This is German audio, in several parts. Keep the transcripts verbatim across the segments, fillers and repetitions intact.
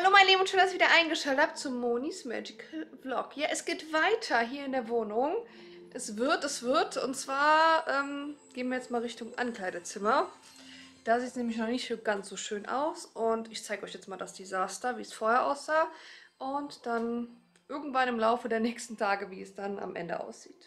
Hallo meine Lieben und schön, dass ihr wieder eingeschaltet habt zum Monis Magical Vlog. Ja, es geht weiter hier in der Wohnung. Es wird, es wird. Und zwar ähm, gehen wir jetzt mal Richtung Ankleidezimmer. Da sieht es nämlich noch nicht so ganz so schön aus. Und ich zeige euch jetzt mal das Desaster, wie es vorher aussah. Und dann irgendwann im Laufe der nächsten Tage, wie es dann am Ende aussieht.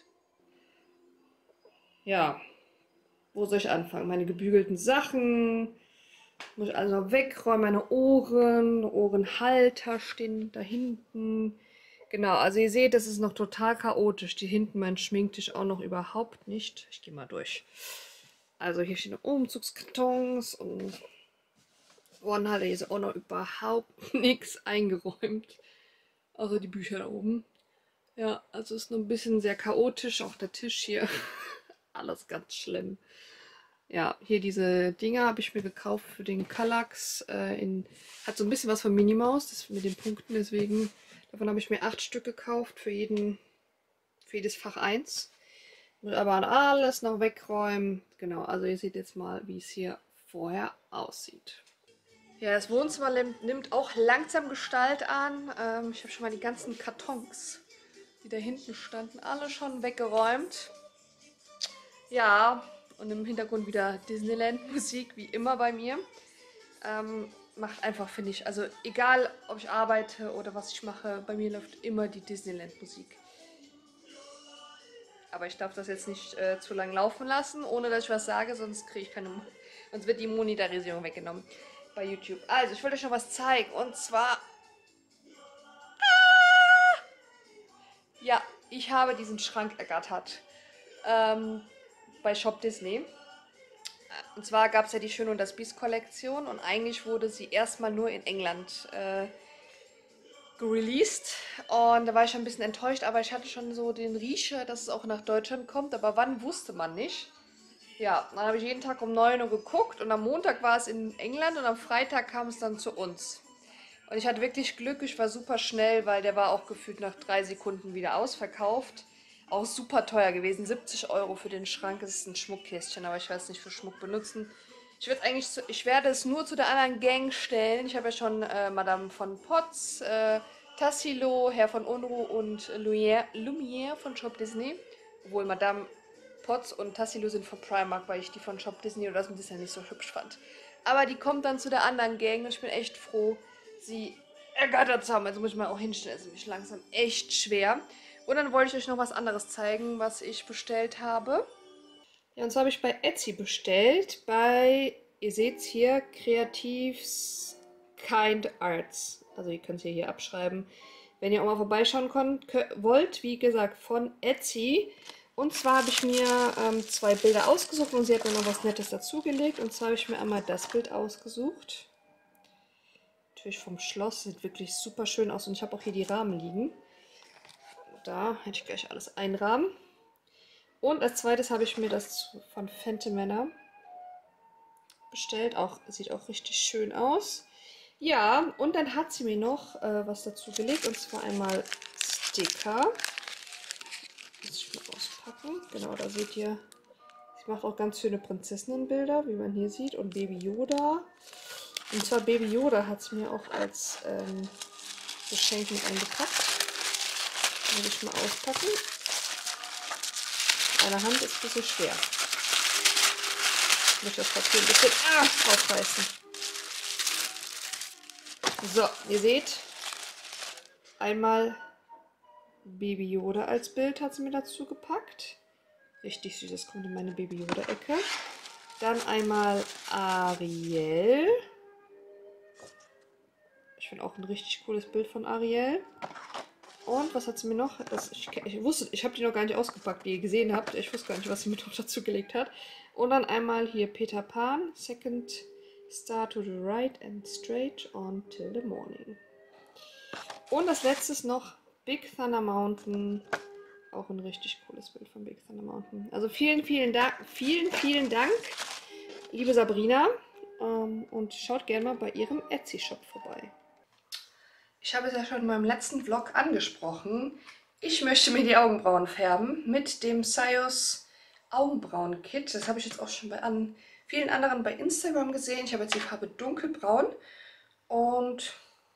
Ja, wo soll ich anfangen? Meine gebügelten Sachen. Muss ich also wegräumen, meine Ohren, Ohrenhalter stehen da hinten. Genau, also ihr seht, das ist noch total chaotisch. Die hinten mein Schminktisch auch noch überhaupt nicht. Ich gehe mal durch. Also hier stehen noch Umzugskartons und Ohrenhalter, hier ist auch noch überhaupt nichts eingeräumt. Außer die Bücher da oben. Ja, also ist noch ein bisschen sehr chaotisch. Auch der Tisch hier. Alles ganz schlimm. Ja, hier diese Dinger habe ich mir gekauft für den Kallax. Äh, in, hat so ein bisschen was von Minimaus, das mit den Punkten, deswegen, davon habe ich mir acht Stück gekauft, für jeden, für jedes Fach eins. Muss aber alles noch wegräumen. Genau, also ihr seht jetzt mal, wie es hier vorher aussieht. Ja, das Wohnzimmer nimmt, nimmt auch langsam Gestalt an. Ähm, ich habe schon mal die ganzen Kartons, die da hinten standen, alle schon weggeräumt. Ja, und im Hintergrund wieder Disneyland-Musik, wie immer bei mir. Ähm, macht einfach, finde ich, also egal, ob ich arbeite oder was ich mache, bei mir läuft immer die Disneyland-Musik. Aber ich darf das jetzt nicht äh, zu lang laufen lassen, ohne dass ich was sage, sonst kriege ich keine, Mo sonst wird die Monetarisierung weggenommen bei YouTube. Also, ich wollte euch noch was zeigen, und zwar, ja, ich habe diesen Schrank ergattert ähm, bei Shop Disney. Und zwar gab es ja die Schön und das Biest Kollektion und eigentlich wurde sie erstmal nur in England äh, gereleased. Und da war ich schon ein bisschen enttäuscht, aber ich hatte schon so den Riecher, dass es auch nach Deutschland kommt, aber wann wusste man nicht. Ja, dann habe ich jeden Tag um neun Uhr geguckt und am Montag war es in England und am Freitag kam es dann zu uns. Und ich hatte wirklich Glück, ich war super schnell, weil der war auch gefühlt nach drei Sekunden wieder ausverkauft. Auch super teuer gewesen, siebzig Euro für den Schrank. Es ist ein Schmuckkästchen, aber ich werde es nicht für Schmuck benutzen. Ich, eigentlich zu, ich werde es nur zu der anderen Gang stellen. Ich habe ja schon äh, Madame von Potts, äh, Tassilo, Herr von Unruh und Lumière, Lumière von Shop Disney. Obwohl Madame Potts und Tassilo sind von Primark, weil ich die von Shop Disney oder das ein bisschen nicht so hübsch fand. Aber die kommt dann zu der anderen Gang und ich bin echt froh, sie ergattert zu haben. Also muss ich mal auch hinstellen, es ist nämlich langsam echt schwer. Und dann wollte ich euch noch was anderes zeigen, was ich bestellt habe. Ja, und zwar habe ich bei Etsy bestellt, bei, ihr seht es hier, Creatives Kind Arts. Also ihr könnt es hier, hier abschreiben, wenn ihr auch mal vorbeischauen könnt, wollt. Wie gesagt, von Etsy. Und zwar habe ich mir ähm, zwei Bilder ausgesucht und sie hat mir noch was Nettes dazugelegt. Und zwar habe ich mir einmal das Bild ausgesucht. Natürlich vom Schloss, sieht wirklich super schön aus. Und ich habe auch hier die Rahmen liegen. Da hätte ich gleich alles einrahmen. Und als zweites habe ich mir das von Phantom Manor bestellt. Auch, sieht auch richtig schön aus. Ja, und dann hat sie mir noch äh, was dazu gelegt. Und zwar einmal Sticker. Muss ich mal auspacken. Genau, da seht ihr. Sie macht auch ganz schöne Prinzessinnenbilder, wie man hier sieht. Und Baby Yoda. Und zwar Baby Yoda hat sie mir auch als ähm, Geschenk mit eingepackt. Muss ich mal auspacken. Meine Hand ist ein bisschen schwer. Ich möchte das Papier ein bisschen ah, aufreißen. So, ihr seht, einmal Baby Yoda als Bild hat sie mir dazu gepackt. Richtig süß, das kommt in meine Baby Yoda-Ecke. Dann einmal Ariel. Ich finde auch ein richtig cooles Bild von Ariel. Und was hat sie mir noch? Das, ich, ich wusste, ich habe die noch gar nicht ausgepackt, wie ihr gesehen habt. Ich wusste gar nicht, was sie mir noch dazu gelegt hat. Und dann einmal hier Peter Pan. Second star to the right and straight until the morning. Und das letzte ist noch Big Thunder Mountain. Auch ein richtig cooles Bild von Big Thunder Mountain. Also vielen, vielen Dank, vielen, vielen Dank, liebe Sabrina. Ähm, und schaut gerne mal bei ihrem Etsy-Shop vorbei. Ich habe es ja schon in meinem letzten Vlog angesprochen. Ich möchte mir die Augenbrauen färben mit dem Sios Augenbrauen-Kit. Das habe ich jetzt auch schon bei an vielen anderen bei Instagram gesehen. Ich habe jetzt die Farbe dunkelbraun und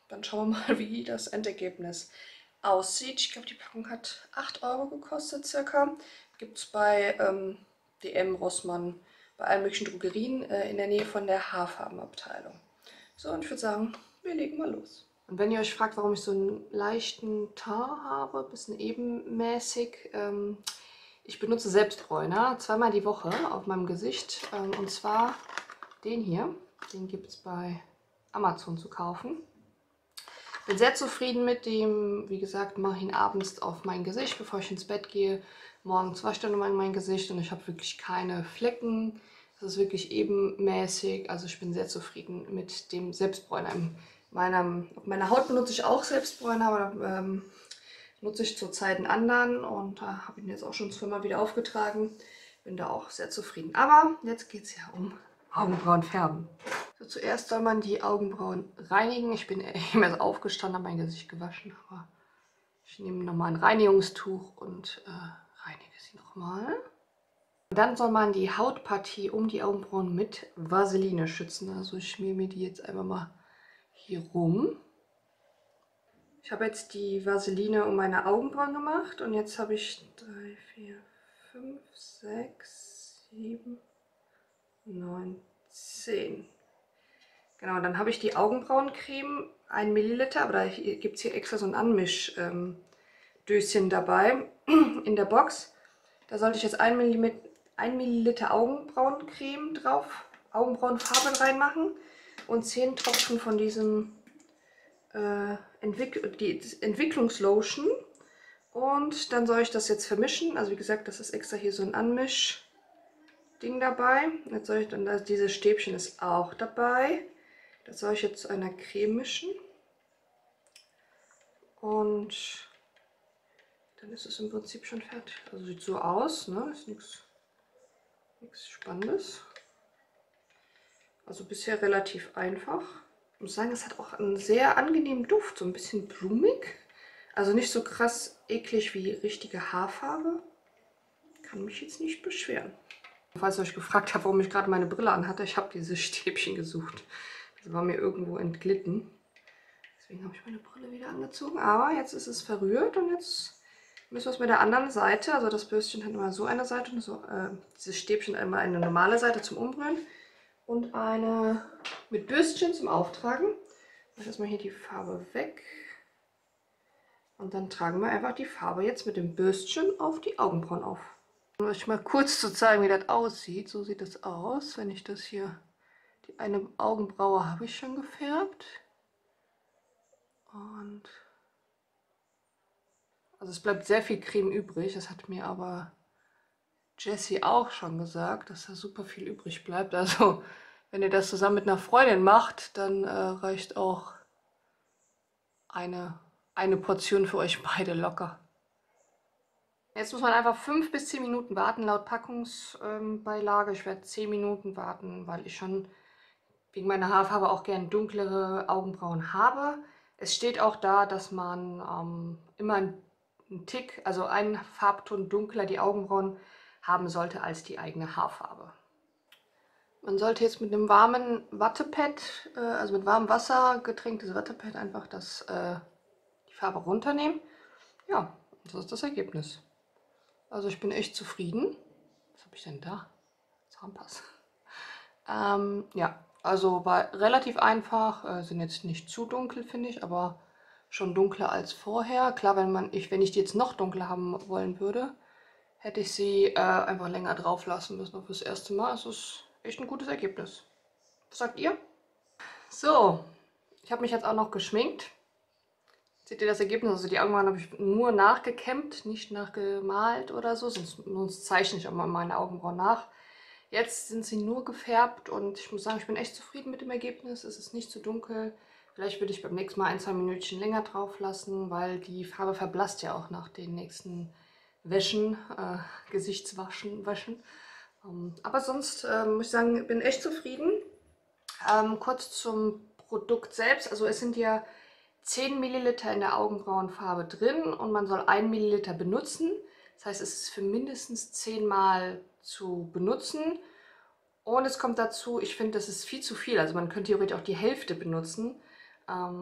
dann schauen wir mal, wie das Endergebnis aussieht. Ich glaube, die Packung hat acht Euro gekostet circa. Gibt es bei ähm, D M, Rossmann, bei allen möglichen Drogerien äh, in der Nähe von der Haarfarbenabteilung. So, und ich würde sagen, wir legen mal los. Und wenn ihr euch fragt, warum ich so einen leichten Teint habe, ein bisschen ebenmäßig, ähm, ich benutze Selbstbräuner zweimal die Woche auf meinem Gesicht. Ähm, und zwar den hier. Den gibt es bei Amazon zu kaufen. Bin sehr zufrieden mit dem. Wie gesagt, mache ich ihn abends auf mein Gesicht, bevor ich ins Bett gehe. Morgens wasche ich dann mein Gesicht und ich habe wirklich keine Flecken. Das ist wirklich ebenmäßig. Also ich bin sehr zufrieden mit dem Selbstbräuner. In meiner, auf meiner Haut benutze ich auch Selbstbräuner, aber ähm, nutze ich zurzeit einen anderen und da äh, habe ich ihn jetzt auch schon zweimal wieder aufgetragen. Bin da auch sehr zufrieden. Aber jetzt geht es ja um Augenbrauen färben. So, zuerst soll man die Augenbrauen reinigen. Ich bin eben erst aufgestanden, habe mein Gesicht gewaschen, aber ich nehme nochmal ein Reinigungstuch und äh, reinige sie nochmal. Dann soll man die Hautpartie um die Augenbrauen mit Vaseline schützen. Also ich schmiere mir die jetzt einfach mal hier rum. Ich habe jetzt die Vaseline um meine Augenbrauen gemacht und jetzt habe ich drei, vier, fünf, sechs, sieben, neun, zehn. Genau, dann habe ich die Augenbrauencreme, ein Milliliter, aber da gibt es hier extra so ein Anmischdöschen ähm, dabei in der Box. Da sollte ich jetzt ein Milliliter Augenbrauencreme drauf, Augenbrauenfarbe reinmachen und zehn Tropfen von diesem äh, Entwick die Entwicklungslotion. Und dann soll ich das jetzt vermischen. Also wie gesagt, das ist extra hier so ein Anmisch-Ding dabei. Jetzt soll ich dann, also dieses Stäbchen ist auch dabei. Das soll ich jetzt zu einer Creme mischen. Und dann ist es im Prinzip schon fertig. Also sieht so aus, ne? Ist nichts nichts Spannendes. Also bisher relativ einfach. Ich muss sagen, es hat auch einen sehr angenehmen Duft, so ein bisschen blumig. Also nicht so krass eklig wie richtige Haarfarbe. Kann mich jetzt nicht beschweren. Falls ihr euch gefragt habt, warum ich gerade meine Brille anhatte, ich habe dieses Stäbchen gesucht. Das war mir irgendwo entglitten. Deswegen habe ich meine Brille wieder angezogen. Aber jetzt ist es verrührt und jetzt müssen wir es mit der anderen Seite, also das Bürstchen hat immer so eine Seite und so, äh, dieses Stäbchen einmal eine normale Seite zum Umrühren und eine mit Bürstchen zum Auftragen. Ich mache erstmal hier die Farbe weg. Und dann tragen wir einfach die Farbe jetzt mit dem Bürstchen auf die Augenbrauen auf. Um euch mal kurz zu zeigen, wie das aussieht. So sieht das aus, wenn ich das hier... Die eine Augenbraue habe ich schon gefärbt. Und... Also es bleibt sehr viel Creme übrig. Das hat mir aber Jessie auch schon gesagt, dass da super viel übrig bleibt. Also wenn ihr das zusammen mit einer Freundin macht, dann äh, reicht auch eine... eine Portion für euch beide locker. Jetzt muss man einfach fünf bis zehn Minuten warten, laut Packungsbeilage. Ich werde zehn Minuten warten, weil ich schon wegen meiner Haarfarbe auch gern dunklere Augenbrauen habe. Es steht auch da, dass man ähm, immer einen Tick, also einen Farbton dunkler die Augenbrauen haben sollte als die eigene Haarfarbe. Man sollte jetzt mit einem warmen Wattepad, äh, also mit warmem Wasser getränktes Wattepad einfach das, äh, die Farbe runternehmen. Ja, das ist das Ergebnis. Also ich bin echt zufrieden. Was habe ich denn da? Zahnpass. Ähm, ja, also war relativ einfach. Äh, sind jetzt nicht zu dunkel, finde ich, aber schon dunkler als vorher. Klar, wenn, man, ich, wenn ich die jetzt noch dunkler haben wollen würde, hätte ich sie äh, einfach länger drauf lassen müssen. Und fürs erste Mal ist es echt ein gutes Ergebnis. Was sagt ihr? So, ich habe mich jetzt auch noch geschminkt. Seht ihr das Ergebnis? Also die Augenbrauen habe ich nur nachgekämmt, nicht nachgemalt oder so, sonst, sonst zeichne ich auch mal meine Augenbrauen nach. Jetzt sind sie nur gefärbt und ich muss sagen, ich bin echt zufrieden mit dem Ergebnis. Es ist nicht zu dunkel. Vielleicht würde ich beim nächsten Mal ein, zwei Minütchen länger drauf lassen, weil die Farbe verblasst ja auch nach den nächsten Wäschen, äh, Gesichtswaschen, Wäschen. Ähm, aber sonst äh, muss ich sagen, bin echt zufrieden. Ähm, kurz zum Produkt selbst. Also es sind ja zehn Milliliter in der Augenbrauenfarbe drin und man soll ein Milliliter benutzen. Das heißt, es ist für mindestens zehn Mal zu benutzen. Und es kommt dazu, ich finde, das ist viel zu viel. Also man könnte theoretisch auch die Hälfte benutzen ähm,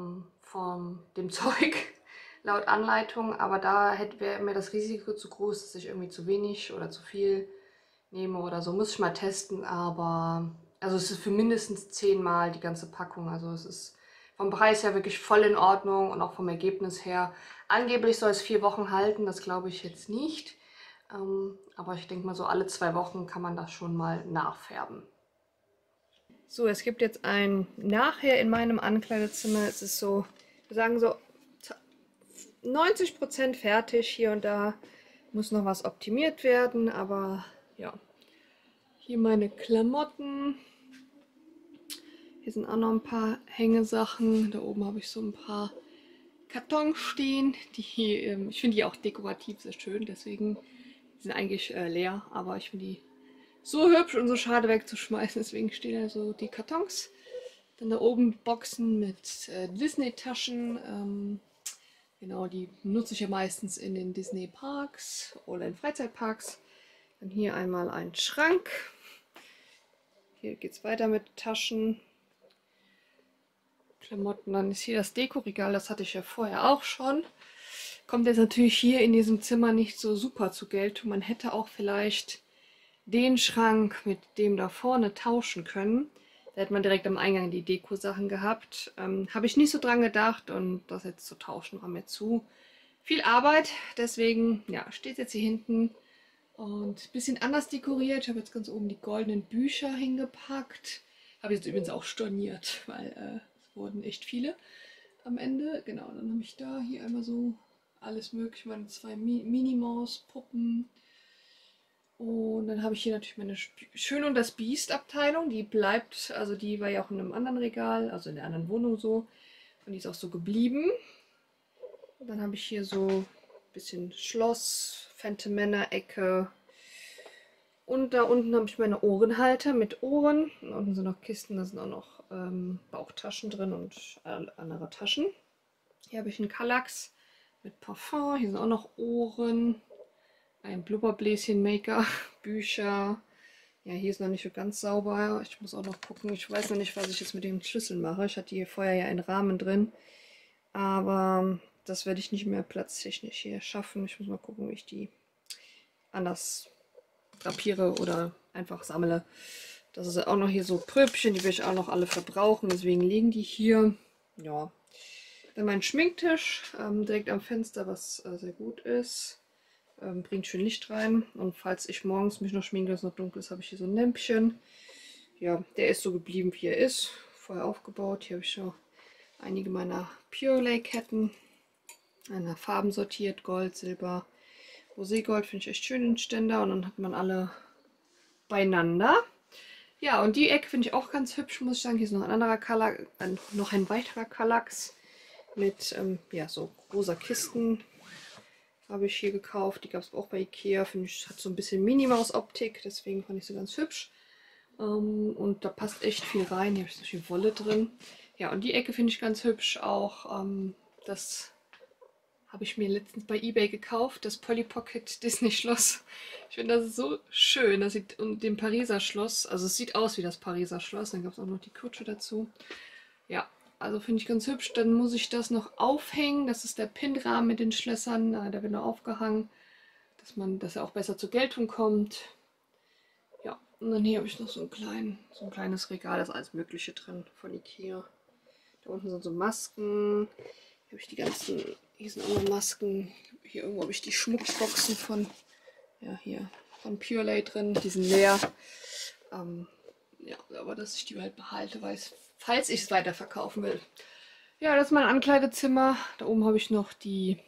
von dem Zeug laut Anleitung, aber da wäre mir das Risiko zu groß, dass ich irgendwie zu wenig oder zu viel nehme oder so. Muss ich mal testen, aber also es ist für mindestens zehnmal die ganze Packung. Also es ist vom Preis her wirklich voll in Ordnung und auch vom Ergebnis her. Angeblich soll es vier Wochen halten, das glaube ich jetzt nicht. Ähm, aber ich denke mal, so alle zwei Wochen kann man das schon mal nachfärben. So, es gibt jetzt ein Nachher in meinem Ankleidezimmer. Es ist so, wir sagen so neunzig Prozent fertig. Hier und da muss noch was optimiert werden, aber ja. Hier meine Klamotten. Hier sind auch noch ein paar Hängesachen. Da oben habe ich so ein paar Kartons stehen. Die, ähm, ich finde die auch dekorativ sehr schön, deswegen die sind eigentlich äh, leer, aber ich finde die so hübsch und so schade wegzuschmeißen, deswegen stehen da so die Kartons. Dann da oben Boxen mit äh, Disney-Taschen. Ähm, genau, die nutze ich ja meistens in den Disney-Parks oder in Freizeitparks. Dann hier einmal ein Schrank. Hier geht es weiter mit Taschen. Klamotten. Dann ist hier das Dekoregal, das hatte ich ja vorher auch schon. Kommt jetzt natürlich hier in diesem Zimmer nicht so super zur Geltung. Man hätte auch vielleicht den Schrank mit dem da vorne tauschen können. Da hätte man direkt am Eingang die Deko-Sachen gehabt. Ähm, Habe ich nicht so dran gedacht und das jetzt zu tauschen war mir zu viel Arbeit. Deswegen ja, steht jetzt hier hinten und ein bisschen anders dekoriert. Ich habe jetzt ganz oben die goldenen Bücher hingepackt. Habe ich jetzt übrigens auch storniert, weil äh, es wurden echt viele am Ende. Genau, dann habe ich da hier einmal so alles mögliche, meine zwei Mi Minimaus-Puppen. Und dann habe ich hier natürlich meine Schön und das Biest Abteilung. Die bleibt, also die war ja auch in einem anderen Regal, also in der anderen Wohnung so. Und die ist auch so geblieben. Und dann habe ich hier so ein bisschen Schloss, Phantom Manor Ecke. Und da unten habe ich meine Ohrenhalter mit Ohren. Und unten sind noch Kisten, da sind auch noch ähm, Bauchtaschen drin und andere Taschen. Hier habe ich einen Kallax mit Parfum. Hier sind auch noch Ohren. Ein Blubberbläschen-Maker, Bücher. Ja, hier ist noch nicht so ganz sauber. Ich muss auch noch gucken. Ich weiß noch nicht, was ich jetzt mit dem Schlüssel mache. Ich hatte hier vorher ja einen Rahmen drin. Aber das werde ich nicht mehr platztechnisch hier schaffen. Ich muss mal gucken, wie ich die anders drapiere oder einfach sammle. Das ist auch noch hier so Pröbchen, die will ich auch noch alle verbrauchen. Deswegen liegen die hier. Ja. Dann mein Schminktisch ähm, direkt am Fenster, was äh, sehr gut ist. Ähm, bringt schön Licht rein. Und falls ich morgens mich noch schminke, dass es noch dunkel ist, habe ich hier so ein Lämpchen. Ja, der ist so geblieben, wie er ist. Vorher aufgebaut. Hier habe ich schon einige meiner Purelay Ketten. Eine Farben sortiert, Gold, Silber, Roségold. Finde ich echt schön den Ständer. Und dann hat man alle beieinander. Ja, und die Ecke finde ich auch ganz hübsch, muss ich sagen. Hier ist noch ein anderer Kallax, ein, noch ein weiterer Kallax mit ähm, ja, so rosa Kisten. Habe ich hier gekauft. Die gab es auch bei Ikea. Finde ich, hat so ein bisschen Minimaus-Optik. Deswegen fand ich sie ganz hübsch. Ähm, und da passt echt viel rein. Hier habe ich so viel Wolle drin. Ja, und die Ecke finde ich ganz hübsch. Auch ähm, das habe ich mir letztens bei eBay gekauft. Das Polly Pocket Disney Schloss. Ich finde, das ist so schön. Das sieht, und dem Pariser Schloss. Also es sieht aus wie das Pariser Schloss. Dann gab es auch noch die Kutsche dazu. Ja. Also finde ich ganz hübsch. Dann muss ich das noch aufhängen. Das ist der Pinrahmen mit den Schlössern. Der wird noch aufgehangen, dass man, dass er auch besser zur Geltung kommt. Ja, und dann hier habe ich noch so ein, klein, so ein kleines Regal. Da ist alles Mögliche drin von Ikea. Da unten sind so Masken. Hier habe ich die ganzen, hier sind auch noch Masken. Hier irgendwo habe ich die Schmuckboxen von, ja hier, von Purelay drin. Die sind leer. Ähm, ja, aber dass ich die halt behalte, weiß, falls ich es weiterverkaufen will. Ja, das ist mein Ankleidezimmer. Da oben habe ich noch die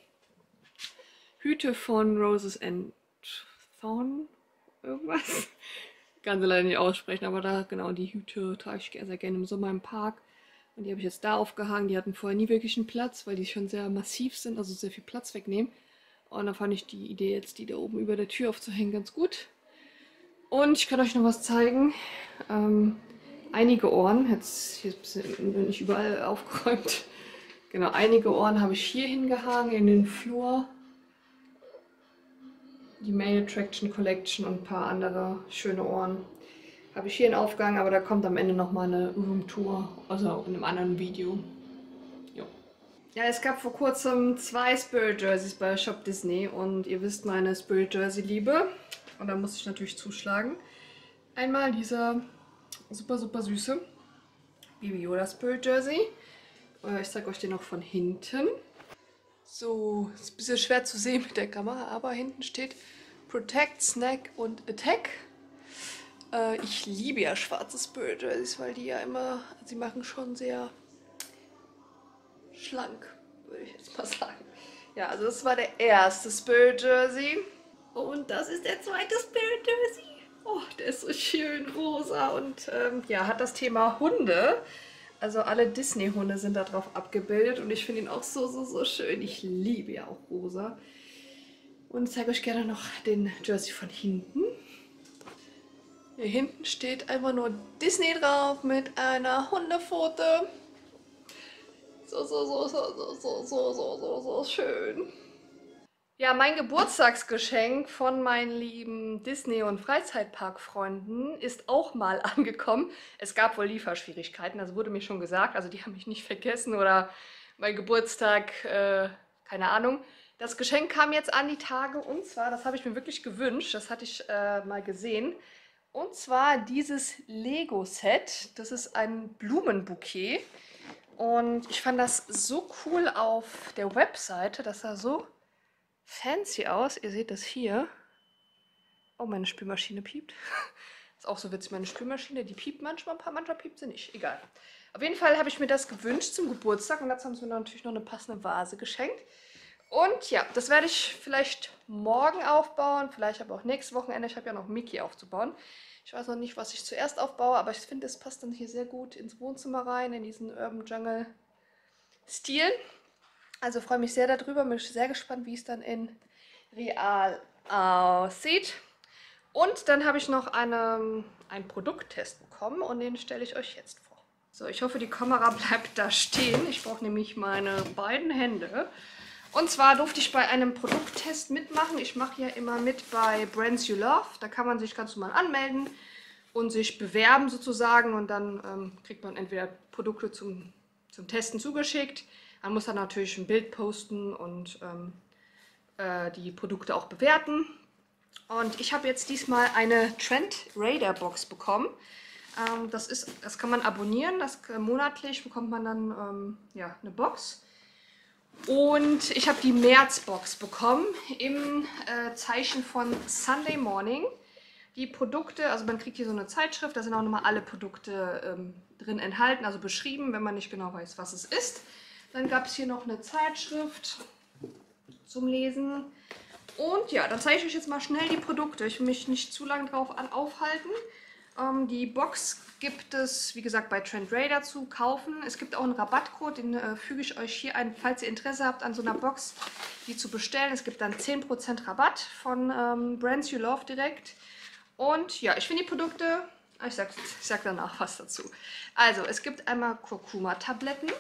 Hüte von Roses and Thorn. Irgendwas. Kann sie leider nicht aussprechen, aber da, genau, die Hüte trage ich sehr gerne im Sommer im Park. Und die habe ich jetzt da aufgehangen. Die hatten vorher nie wirklich einen Platz, weil die schon sehr massiv sind, also sehr viel Platz wegnehmen. Und da fand ich die Idee jetzt, die da oben über der Tür aufzuhängen, ganz gut. Und ich kann euch noch was zeigen. Ähm, einige Ohren, jetzt hier ist ein bisschen nicht überall aufgeräumt. Genau, einige Ohren habe ich hier hingehangen in den Flur. Die Mail Attraction Collection und ein paar andere schöne Ohren habe ich hier in Aufgang, aber da kommt am Ende nochmal eine Roomtour, also in einem anderen Video. Jo. Ja, es gab vor kurzem zwei Spirit Jerseys bei Shop Disney und ihr wisst meine Spirit Jersey Liebe. Und da muss ich natürlich zuschlagen. Einmal dieser super, super süße Baby Yoda Spirit Jersey. Ich zeige euch den noch von hinten. So, ist ein bisschen schwer zu sehen mit der Kamera, aber hinten steht Protect, Snack und Attack. Äh, ich liebe ja schwarze Spirit Jerseys, weil die ja immer, sie machen schon sehr schlank, würde ich jetzt mal sagen. Ja, also das war der erste Spirit Jersey. Und das ist der zweite Spirit Jersey. Oh, der ist so schön rosa und ähm, ja, hat das Thema Hunde. Also alle Disney-Hunde sind da drauf abgebildet und ich finde ihn auch so, so, so schön. Ich liebe ja auch rosa. Und ich zeige euch gerne noch den Jersey von hinten. Hier hinten steht einfach nur Disney drauf mit einer Hundepfote. So, so, so, so, so, so, so, so, so, so schön. Ja, mein Geburtstagsgeschenk von meinen lieben Disney- und Freizeitpark-Freunden ist auch mal angekommen. Es gab wohl Lieferschwierigkeiten, das wurde mir schon gesagt. Also die haben mich nicht vergessen oder mein Geburtstag, äh, keine Ahnung. Das Geschenk kam jetzt an die Tage und zwar, das habe ich mir wirklich gewünscht, das hatte ich äh, mal gesehen. Und zwar dieses Lego-Set. Das ist ein Blumenbouquet. Und ich fand das so cool auf der Webseite, das sah so fancy aus. Ihr seht das hier. Oh, meine Spülmaschine piept. Ist auch so witzig, meine Spülmaschine, die piept manchmal, manchmal piept sie nicht. Egal. Auf jeden Fall habe ich mir das gewünscht zum Geburtstag und dazu haben sie mir natürlich noch eine passende Vase geschenkt. Und ja, das werde ich vielleicht morgen aufbauen, vielleicht aber auch nächstes Wochenende. Ich habe ja noch Mickey aufzubauen. Ich weiß noch nicht, was ich zuerst aufbaue, aber ich finde, es passt dann hier sehr gut ins Wohnzimmer rein, in diesen Urban Jungle Stil. Also freue mich sehr darüber, bin sehr gespannt, wie es dann in real aussieht. Und dann habe ich noch eine, einen Produkttest bekommen und den stelle ich euch jetzt vor. So, ich hoffe, die Kamera bleibt da stehen. Ich brauche nämlich meine beiden Hände. Und zwar durfte ich bei einem Produkttest mitmachen. Ich mache ja immer mit bei Brands You Love. Da kann man sich ganz normal anmelden und sich bewerben sozusagen. Und dann ähm, kriegt man entweder Produkte zum, zum Testen zugeschickt. Man muss dann natürlich ein Bild posten und ähm, äh, die Produkte auch bewerten. Und ich habe jetzt diesmal eine Trend Raider Box bekommen. Ähm, das, ist, das kann man abonnieren. Das, äh, monatlich bekommt man dann ähm, ja, eine Box. Und ich habe die März-Box bekommen im äh, Zeichen von Sunday Morning. Die Produkte, also man kriegt hier so eine Zeitschrift, da sind auch nochmal alle Produkte ähm, drin enthalten, also beschrieben, wenn man nicht genau weiß, was es ist. Dann gab es hier noch eine Zeitschrift zum Lesen. Und ja, dann zeige ich euch jetzt mal schnell die Produkte. Ich will mich nicht zu lange drauf an aufhalten. Ähm, die Box gibt es, wie gesagt, bei Trend Raider zu kaufen. Es gibt auch einen Rabattcode, den äh, füge ich euch hier ein, falls ihr Interesse habt, an so einer Box, die zu bestellen. Es gibt dann zehn Prozent Rabatt von ähm, Brands You Love direkt. Und ja, ich finde die Produkte, ich sag, ich sag danach was dazu. Also, es gibt einmal Kurkuma-Tabletten.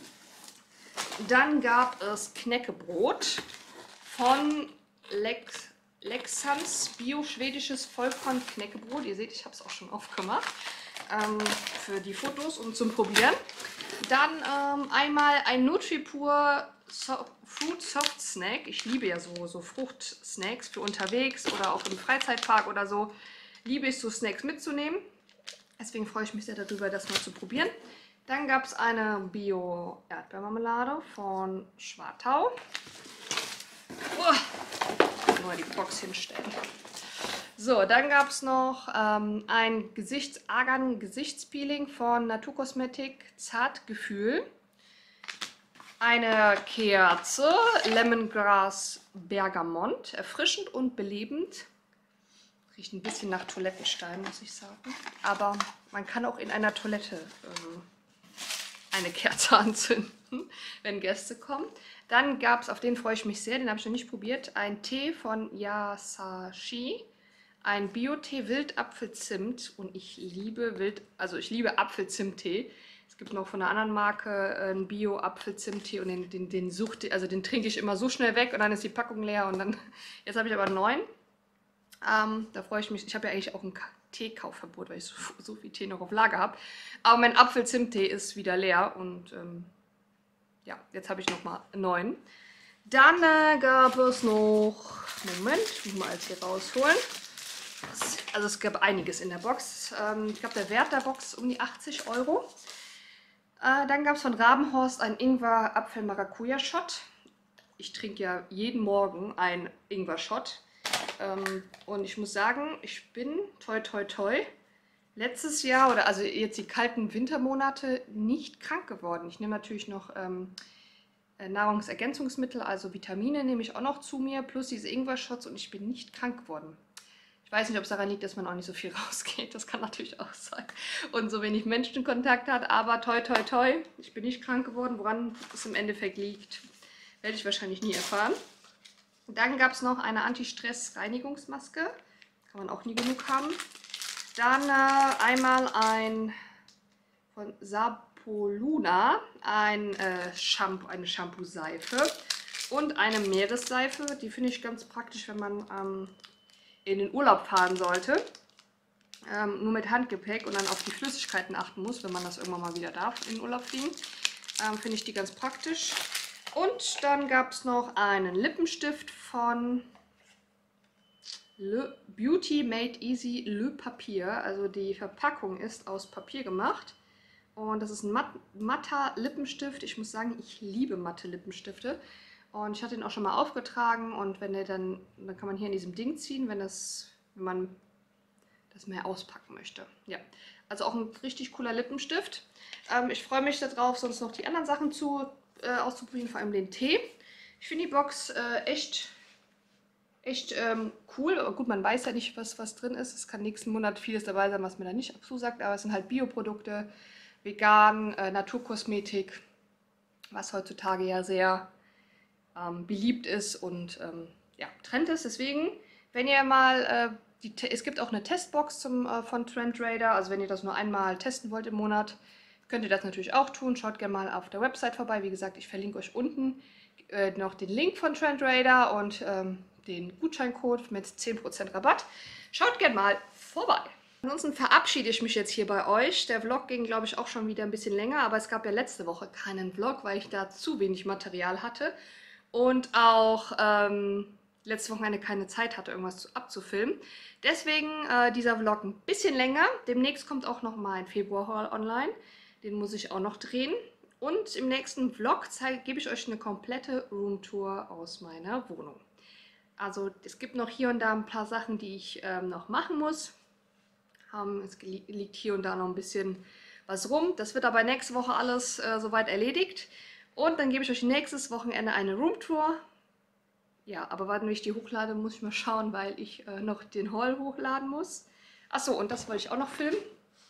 Dann gab es Knäckebrot von Lex, Lexans bio-schwedisches Vollkorn-Knäckebrot. Ihr seht, ich habe es auch schon aufgemacht. Ähm, für die Fotos und zum Probieren. Dann ähm, einmal ein Nutripur so Fruit Soft Snack. Ich liebe ja so, so Fruchtsnacks für unterwegs oder auch im Freizeitpark oder so. Liebe ich so Snacks mitzunehmen. Deswegen freue ich mich sehr darüber, das mal zu probieren. Dann gab es eine Bio-Erdbeermarmelade von Schwartau. Oh, nur die Box hinstellen. So, dann gab es noch ähm, ein Gesichtsargan-Gesichtspeeling von Naturkosmetik Zartgefühl. Eine Kerze Lemongrass Bergamont. Erfrischend und belebend. Riecht ein bisschen nach Toilettenstein, muss ich sagen. Aber man kann auch in einer Toilette ähm, eine Kerze anzünden, wenn Gäste kommen. Dann gab es, auf den freue ich mich sehr, den habe ich noch nicht probiert, ein Tee von Yasashi. Ein Bio-Tee Wildapfelzimt und ich liebe Wild, also ich liebe Apfelzimttee. Es gibt noch von einer anderen Marke einen Bio-Apfelzimttee und den, den, den suchte, also den trinke ich immer so schnell weg und dann ist die Packung leer und dann, jetzt habe ich aber einen neuen. Ähm, da freue ich mich, ich habe ja eigentlich auch ein Teekaufverbot, weil ich so, so viel Tee noch auf Lager habe. Aber mein Apfelzimttee ist wieder leer und ähm, ja, jetzt habe ich nochmal neun. Dann äh, gab es noch, Moment, ich muss mal alles hier rausholen. Also es gab einiges in der Box. Ähm, ich glaube, der Wert der Box ist um die achtzig Euro. Äh, dann gab es von Rabenhorst einen Ingwer-Apfel-Maracuja-Shot. Ich trinke ja jeden Morgen einen Ingwer-Shot. Ähm, und ich muss sagen, ich bin toi toi toi letztes Jahr oder also jetzt die kalten Wintermonate nicht krank geworden. Ich nehme natürlich noch ähm, Nahrungsergänzungsmittel, also Vitamine nehme ich auch noch zu mir, plus diese Ingwer-Shots und ich bin nicht krank geworden. Ich weiß nicht, ob es daran liegt, dass man auch nicht so viel rausgeht. Das kann natürlich auch sein. Und so wenig Menschenkontakt hat. Aber toi, toi, toi. Ich bin nicht krank geworden. Woran es im Endeffekt liegt, werde ich wahrscheinlich nie erfahren. Dann gab es noch eine Anti-Stress-Reinigungsmaske. Kann man auch nie genug haben. Dann äh, einmal ein von Sapoluna, ein, äh, Shampoo, eine Shampoo-Seife und eine Meeresseife. Die finde ich ganz praktisch, wenn man ähm, in den Urlaub fahren sollte, ähm, nur mit Handgepäck und dann auf die Flüssigkeiten achten muss, wenn man das irgendwann mal wieder darf, in den Urlaub fliegen, ähm, finde ich die ganz praktisch. Und dann gab es noch einen Lippenstift von Le Beauty Made Easy Le Papier, also die Verpackung ist aus Papier gemacht und das ist ein matt, matter Lippenstift. Ich muss sagen, ich liebe matte Lippenstifte. Und ich hatte ihn auch schon mal aufgetragen und wenn der dann, dann kann man hier in diesem Ding ziehen, wenn, das, wenn man das mehr auspacken möchte. Ja, also auch ein richtig cooler Lippenstift. Ähm, ich freue mich darauf, sonst noch die anderen Sachen zu, äh, auszuprobieren, vor allem den Tee. Ich finde die Box äh, echt, echt ähm, cool. Gut, man weiß ja nicht, was, was drin ist. Es kann nächsten Monat vieles dabei sein, was mir da nicht zusagt, aber es sind halt Bioprodukte, vegan, äh, Naturkosmetik, was heutzutage ja sehr Ähm, beliebt ist und ähm, ja, Trend ist. Deswegen, wenn ihr mal, äh, die, es gibt auch eine Testbox zum, äh, von Trendrader, also wenn ihr das nur einmal testen wollt im Monat, könnt ihr das natürlich auch tun. Schaut gerne mal auf der Website vorbei. Wie gesagt, ich verlinke euch unten äh, noch den Link von Trendrader und ähm, den Gutscheincode mit zehn Prozent Rabatt. Schaut gerne mal vorbei. Ansonsten verabschiede ich mich jetzt hier bei euch. Der Vlog ging, glaube ich, auch schon wieder ein bisschen länger, aber es gab ja letzte Woche keinen Vlog, weil ich da zu wenig Material hatte. Und auch ähm, letzte Wochenende keine Zeit hatte, irgendwas zu, abzufilmen. Deswegen äh, dieser Vlog ein bisschen länger. Demnächst kommt auch noch mal ein Februar-Haul online. Den muss ich auch noch drehen. Und im nächsten Vlog gebe ich euch eine komplette Roomtour aus meiner Wohnung. Also es gibt noch hier und da ein paar Sachen, die ich ähm, noch machen muss. Ähm, es liegt hier und da noch ein bisschen was rum. Das wird aber nächste Woche alles äh, soweit erledigt. Und dann gebe ich euch nächstes Wochenende eine Roomtour. Ja, aber wann ich die hochlade, muss ich mal schauen, weil ich äh, noch den Haul hochladen muss. Achso, und das wollte ich auch noch filmen.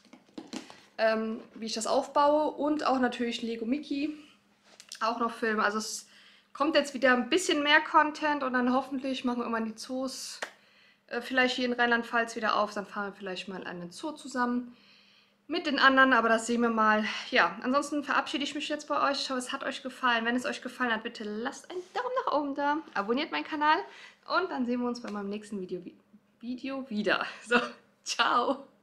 Ähm, wie ich das aufbaue. Und auch natürlich Lego Mickey auch noch filmen. Also es kommt jetzt wieder ein bisschen mehr Content und dann hoffentlich machen wir irgendwann die Zoos äh, vielleicht hier in Rheinland-Pfalz wieder auf. Dann fahren wir vielleicht mal in einen Zoo zusammen mit den anderen, aber das sehen wir mal. Ja, ansonsten verabschiede ich mich jetzt bei euch. Ich hoffe, es hat euch gefallen. Wenn es euch gefallen hat, bitte lasst einen Daumen nach oben da, abonniert meinen Kanal und dann sehen wir uns bei meinem nächsten Video, Video wieder. So, ciao!